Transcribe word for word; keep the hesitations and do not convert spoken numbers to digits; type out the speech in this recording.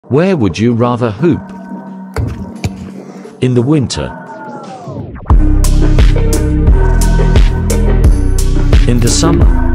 Where would you rather hoop? In the winter? In the summer?